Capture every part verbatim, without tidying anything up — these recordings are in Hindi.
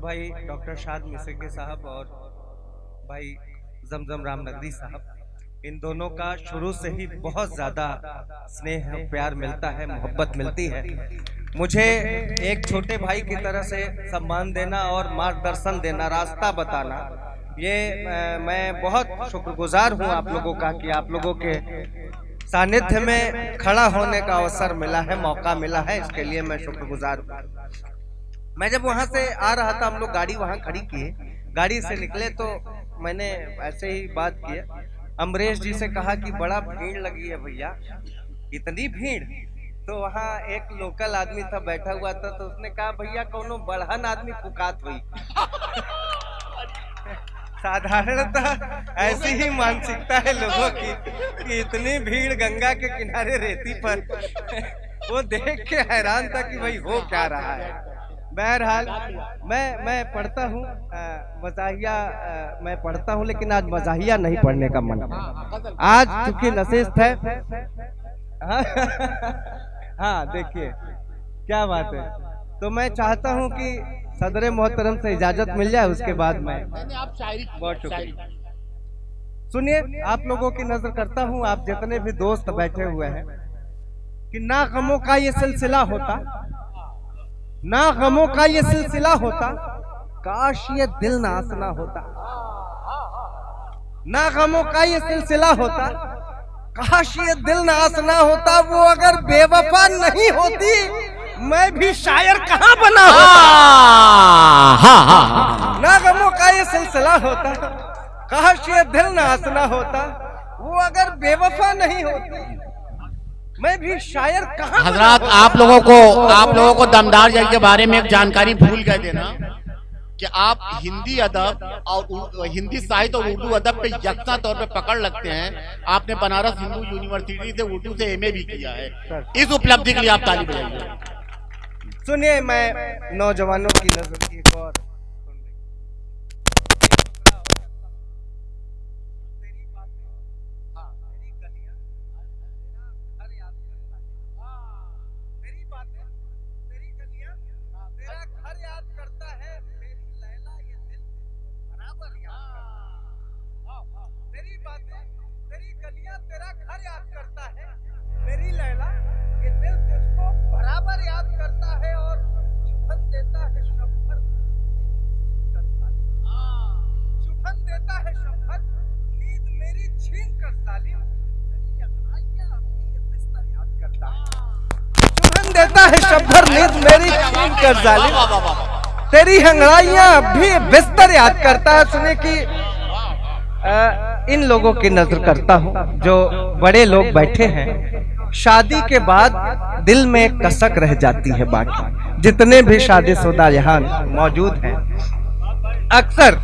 भाई डॉक्टर शाद मिसेके साहब और भाई जमजम राम नगरी साहब, इन दोनों का शुरू से ही बहुत ज्यादा स्नेह प्यार मिलता है, मोहब्बत मिलती है। मुझे एक छोटे भाई की तरह से सम्मान देना और मार्गदर्शन देना, रास्ता बताना, ये मैं बहुत शुक्रगुजार हूँ आप लोगों का कि आप लोगों के सानिध्य में खड़ा होने का अवसर मिला है, मौका मिला है, इसके लिए मैं शुक्रगुजार हूँ। मैं जब वहां से आ रहा था, हम लोग गाड़ी वहां खड़ी किए, गाड़ी से निकले तो मैंने ऐसे ही बात की, अमरेश जी से कहा कि बड़ा भीड़ लगी है भैया, इतनी भीड़। तो वहाँ एक लोकल आदमी था बैठा हुआ था, तो उसने कहा भैया कोनो बढ़न आदमी फुकात हुई। साधारणतः ऐसी ही मानसिकता है लोगों की कि इतनी भीड़ गंगा के किनारे रेती पर वो देख के हैरान था कि भाई हो क्या रहा है। बहरहाल मैं मैं पढ़ता हूँ मजाहिया, मैं पढ़ता हूँ लेकिन आज मजाहिया नहीं पढ़ने का मन है। आज चूंकि नशिस्त है। हाँ देखिए क्या बात है, तो मैं चाहता हूँ कि सदर मोहतरम से इजाजत मिल जाए, उसके बाद मैं बहुत शुक्रिया। सुनिए, आप लोगों की नजर करता हूँ, आप जितने भी दोस्त बैठे हुए हैं, कि ना गमों का ये सिलसिला होता, ना गमों का ये सिलसिला होता, काश ये दिल ना आसना होता। ना गमों का ये सिलसिला होता, काश ये दिल ना आसना होता। वो अगर बेवफा नहीं होती, मैं भी शायर कहाँ बना होता। ना गमों का ये सिलसिला होता, काश ये दिल ना आसना होता। वो अगर बेवफा नहीं होती, मैं भी शायर कहाँ। हजरात, आप लोगों को आप लोगों को दमदार जंग के बारे में एक जानकारी भूल गए देना कि आप हिंदी अदब और हिंदी साहित्य और उर्दू अदब पे यकसा तौर पे पकड़ लगते हैं। आपने बनारस हिंदू यूनिवर्सिटी से उर्दू से एमए भी किया है, इस उपलब्धि के लिए आप ताली बजाइए। सुनिए, मैं नौजवानों की नजर की एक और देता है शब्बर नींद मेरी छीन कर जालिम, तेरी हंगड़ाइयां भी बिस्तर याद करता है। सुने कि आ, इन लोगों की नजर करता हूं, जो बड़े लोग बैठे हैं, शादी के बाद दिल में एक कसक रह जाती है। बाकी जितने भी शादीशुदा यहाँ मौजूद हैं, अक्सर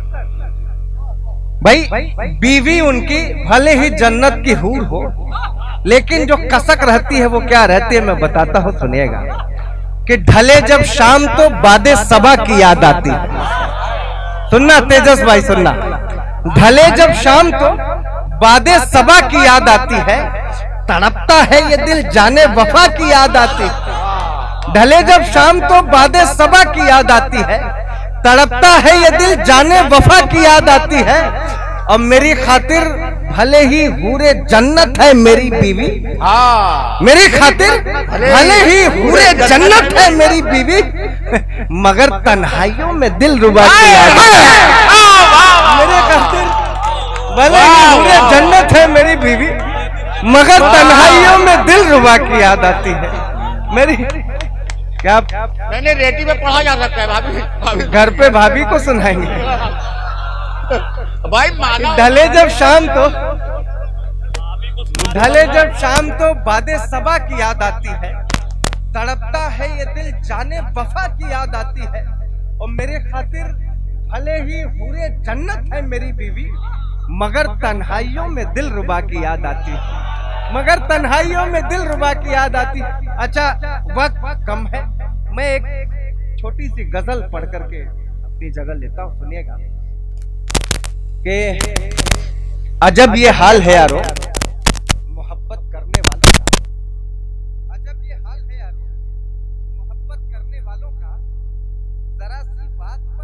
भाई बीवी उनकी भले ही जन्नत की हूर हो, लेकिन जो कसक रहती है वो क्या रहती है, मैं बताता हूँ, सुनिएगा। कि ढले जब शाम तो बादे सबा की याद आती है। सुनना तेजस भाई, सुनना। ढले जब शाम तो बादे सबा की याद आती है, तड़पता है ये दिल जाने वफा की याद आती है। ढले जब शाम तो बादे सबा की याद आती है, तड़पता है ये दिल जाने वफा की याद आती है। और मेरी खातिर भले ही हूरे जन्नत है मेरी बीवी, मेरी खातिर भले ही हूरे जन्नत है मेरी बीवी, मगर तन्हाइयों में दिल रुबा की याद आती है। मेरे खातिर भले ही हूरे जन्नत है मेरी बीवी, मगर तन्हाइयों में दिल रुबा की याद आती है। मेरी क्या मैंने रेडी में पढ़ा जा सकता है, भाभी घर पे भाभी को सुनाएंगे भाई। ढले जब शाम तो ढले जब शाम तो बादे सबा की याद आती है, तड़पता है ये दिल जाने वफा की याद आती है। और मेरे खातिर भले ही हूरे जन्नत है मेरी बीवी, मगर तन्हाइयों में दिल रुबा की याद आती है, मगर तन्हाइयों में दिल रुबा की याद आती है। अच्छा, वक्त कम है, मैं एक छोटी सी गजल पढ़ करके अपनी जगह लेता हूँ, सुनिएगा। कि अजब ये हाल है यारो मोहब्बत करने वालों का, अजब ये हाल है यारो मोहब्बत करने वालों का, जरा सी बात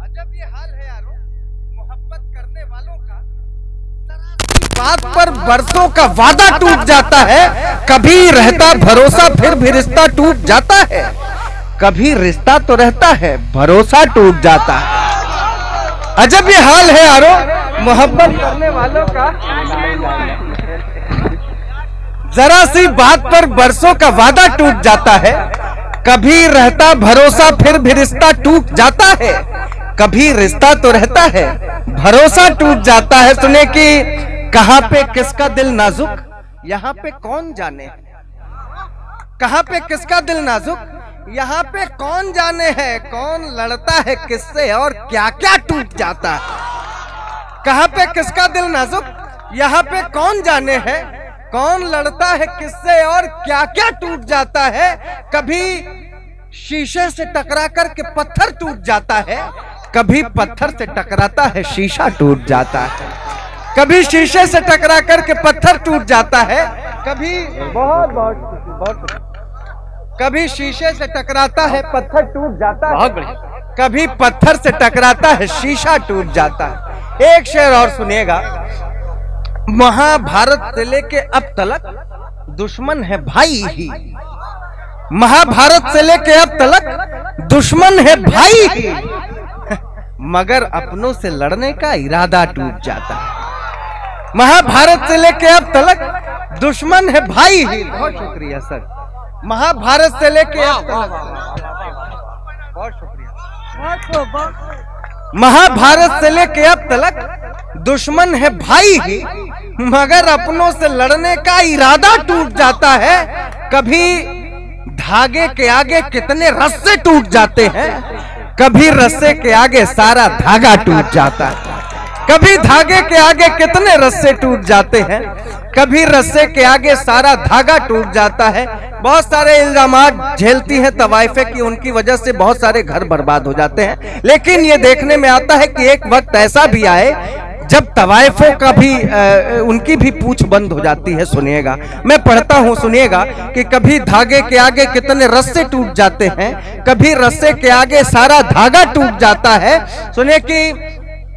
अजब ये हाल है यारो मोहब्बत करने वालों का, बात पर बरसों का वादा टूट जाता है, कभी रहता भरोसा फिर भी रिश्ता टूट जाता है। कभी रिश्ता तो रहता है, भरोसा टूट जाता है। अजब ये हाल है यारो मोहब्बत करने वालों का। जरा सी बात पर बरसों का वादा टूट जाता है, कभी रहता भरोसा फिर भी रिश्ता टूट जाता है। कभी रिश्ता तो रहता है, भरोसा टूट जाता है। सुने कि कहां पे किसका दिल नाजुक, यहाँ पे कौन जाने। कहां पे किसका दिल नाजुक, यहाँ पे कौन जाने है। कौन लड़ता है किससे और क्या क्या टूट जाता है। कहां पे किसका दिल नाजुक, यहाँ पे कौन जाने है। कौन लड़ता है किससे और क्या क्या टूट जाता है। कभी शीशे से टकरा कर के पत्थर टूट जाता है, कभी पत्थर से टकराता है शीशा टूट जाता है। कभी शीशे से टकरा कर के पत्थर टूट जाता है, कभी बहुत बहुत बहुत कभी शीशे से टकराता है पत्थर टूट जाता है, कभी पत्थर से टकराता है शीशा टूट जाता है। एक शेर और सुनिएगा। महाभारत से लेके अब तलक दुश्मन है भाई ही। महाभारत से लेके अब तलक दुश्मन है भाई ही, मगर अपनों से लड़ने का इरादा टूट जाता है। महाभारत से लेके अब तलक दुश्मन है भाई ही। बहुत शुक्रिया सर। महाभारत से लेके अब तलक, बहुत शुक्रिया। महाभारत से लेके अब तलक दुश्मन है भाई ही, मगर अपनों से लड़ने का इरादा टूट जाता है। कभी धागे के आगे कितने रस्से टूट जाते हैं, कभी रस्से के आगे सारा धागा टूट जाता है। कभी धागे के आगे कितने रस्से टूट जाते हैं, कभी रस्से के आगे सारा धागा टूट जाता है। बहुत सारे इल्जामात झेलती हैं तवाइफे की, उनकी वजह से बहुत सारे घर बर्बाद हो जाते हैं। लेकिन ये देखने में आता है कि एक वक्त ऐसा भी आए जब तवाइफों का भी आ, उनकी भी पूछ बंद हो जाती है। सुनिएगा, मैं पढ़ता हूँ, सुनिएगा कि कभी धागे के आगे कितने रस्से टूट जाते हैं, कभी रस्से के आगे सारा धागा टूट जाता है। सुनिए कि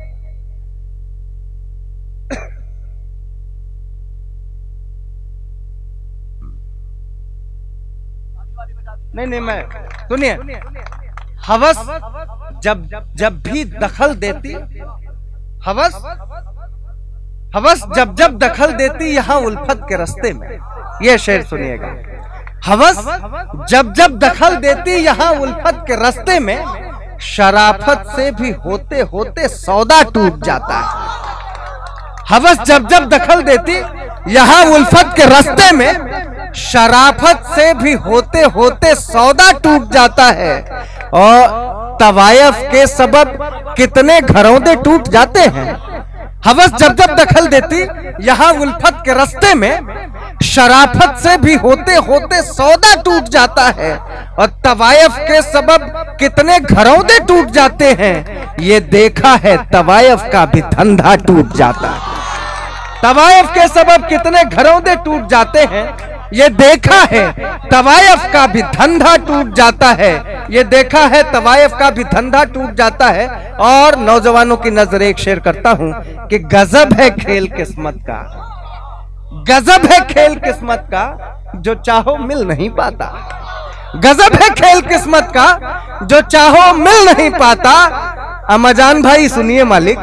नहीं नहीं मैं सुनिए, हवस जब जब भी दखल देती, हवस हवस जब जब दखल देती यहाँ उल्फत के रास्ते में। ये शेर सुनिएगा। हवस जब जब दखल देती यहाँ उल्फत के रास्ते में, शराफत से भी होते होते सौदा टूट जाता है। हवस जब जब दखल देती यहाँ उल्फत के रास्ते में, शराफत से भी होते होते सौदा टूट जाता है। और तवायफ के सबब कितने घरौंदे टूट जाते हैं। हवस जब जब दखल देती यहाँ उल्फत के रास्ते में, शराफत से भी होते होते सौदा टूट जाता है। और तवायफ के सबब कितने घरौंदे टूट जाते हैं। ये देखा है तवायफ का भी धंधा टूट जाता है। तवायफ के सबब कितने घरौंदे टूट जाते हैं, ये देखा है तवायफ का भी धंधा टूट जाता है। ये देखा है तवायफ का भी धंधा टूट जाता है। और नौजवानों की नजर एक शेर करता हूं कि गजब है खेल किस्मत का, गजब है खेल किस्मत का, जो चाहो मिल नहीं पाता। गजब है खेल किस्मत का, जो चाहो मिल नहीं पाता। अम्माजान भाई सुनिए मालिक,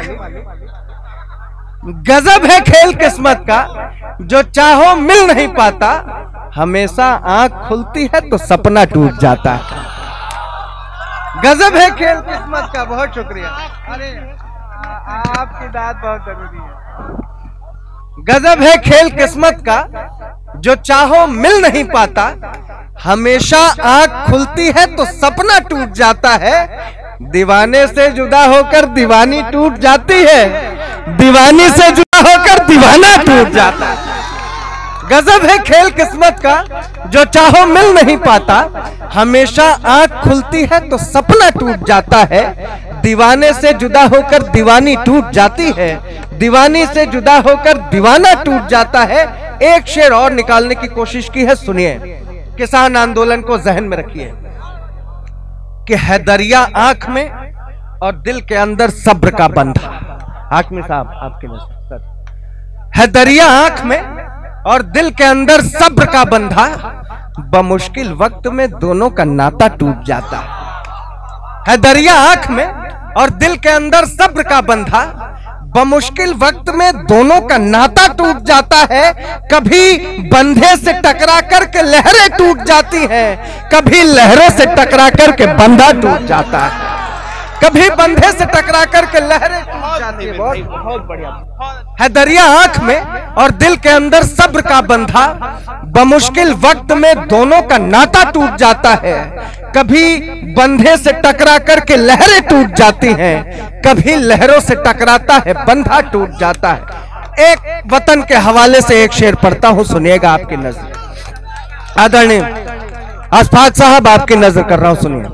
गजब है खेल किस्मत का, जो चाहो मिल नहीं पाता। हमेशा आंख खुलती है तो सपना टूट जाता है। गजब है खेल किस्मत का। बहुत शुक्रिया। अरे आपकी दाद बहुत जरूरी है। गजब है खेल किस्मत का, जो चाहो मिल नहीं पाता। हमेशा आंख खुलती है तो सपना टूट जाता है। दीवाने से जुदा होकर दीवानी टूट जाती है, दीवानी से जुदा होकर दीवाना टूट जाता है। गजब है खेल किस्मत का, जो चाहो मिल नहीं पाता। हमेशा आंख खुलती है तो सपना टूट जाता है। दीवाने से जुदा होकर दीवानी टूट जाती है, दीवानी से जुदा होकर दीवाना टूट जाता है। एक शेर और निकालने की कोशिश की है, सुनिए। किसान आंदोलन को जहन में रखिए कि है दरिया आंख में और दिल के अंदर सब्र का बंधा। हाकिमी साहब आपके नजर है दरिया आंख में और दिल के अंदर सब्र का बंधा, बमुश्किल वक्त में दोनों का नाता टूट जाता है। दरिया आंख में और दिल के अंदर सब्र का बंधा, बमुश्किल वक्त में दोनों का नाता टूट जाता है। कभी बंधे से टकरा करके लहरें टूट जाती हैं, कभी लहरों से टकरा करके बंधा टूट जाता है। कभी बंधे से टकरा करके लहरें टूट जाती हैं। बहुत बहुत बढ़िया है दरिया आंख में और दिल के अंदर सब्र का बंधा, बमुश्किल वक्त में दोनों का नाता टूट जाता है। कभी बंधे से टकरा करके लहरें टूट जाती हैं, कभी लहरों से टकराता है बंधा टूट जाता है। एक वतन के हवाले से एक शेर पढ़ता हूं, सुनिएगा आपकी नजर। आदरणीय अशफाक साहब आपकी नजर कर रहा हूं, सुनिए।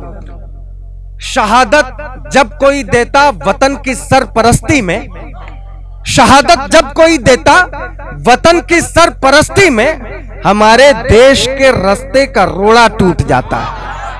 शहादत जब कोई देता वतन की सरपरस्ती में, शहादत जब कोई देता वतन की सरपरस्ती में, हमारे देश के रास्ते का रोड़ा टूट जाता है।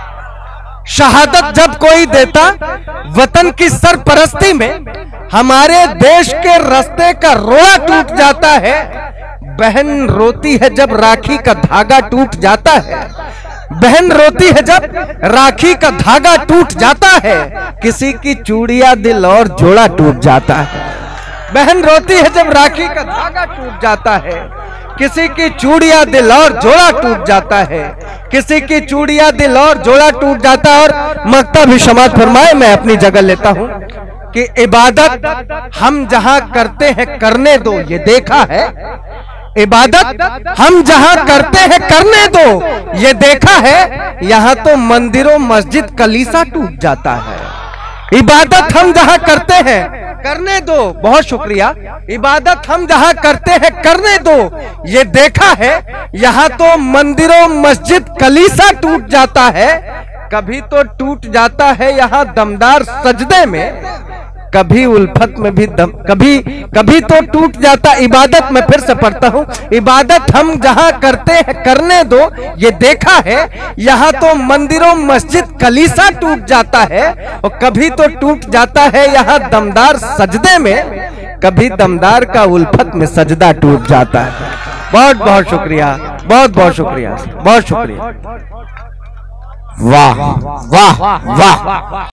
शहादत जब कोई देता वतन की सरपरस्ती में, हमारे देश के रास्ते का रोड़ा टूट जाता है। बहन रोती है जब राखी का धागा टूट जाता है, बहन रोती है जब राखी का धागा टूट जाता है। किसी की चूड़ियां दिल और जोड़ा टूट जाता है। बहन रोती है जब राखी का धागा टूट जाता है, किसी की चूड़ियां दिल और जोड़ा टूट जाता है। किसी की चूड़ियां दिल और जोड़ा टूट जाता है। और मक्ता भी समाज फरमाए, मैं अपनी जगह लेता हूं कि इबादत हम जहां करते हैं करने दो, ये देखा है। इबादत हम जहां करते हैं करने दो, ये देखा है। यहां तो मंदिरों मस्जिद कलीसा टूट जाता है। इबादत हम जहां करते हैं करने दो, बहुत शुक्रिया। इबादत हम जहां करते हैं करने दो, ये देखा है। यहां तो मंदिरों मस्जिद कलीसा टूट जाता है। कभी तो टूट जाता है यहां दमदार सजदे में, कभी उल्फत में भी दम, कभी कभी तो टूट जाता इबादत में। फिर से पढ़ता हूं, इबादत हम जहां करते हैं करने दो, ये देखा है। यहां तो मंदिरों मस्जिद कलीसा टूट जाता है। और कभी तो टूट जाता है यहां दमदार सजदे में, कभी दमदार का उल्फत में सजदा टूट जाता है। बहुत बहुत शुक्रिया, बहुत बहुत शुक्रिया, बहुत शुक्रिया। वाह वाह वाह।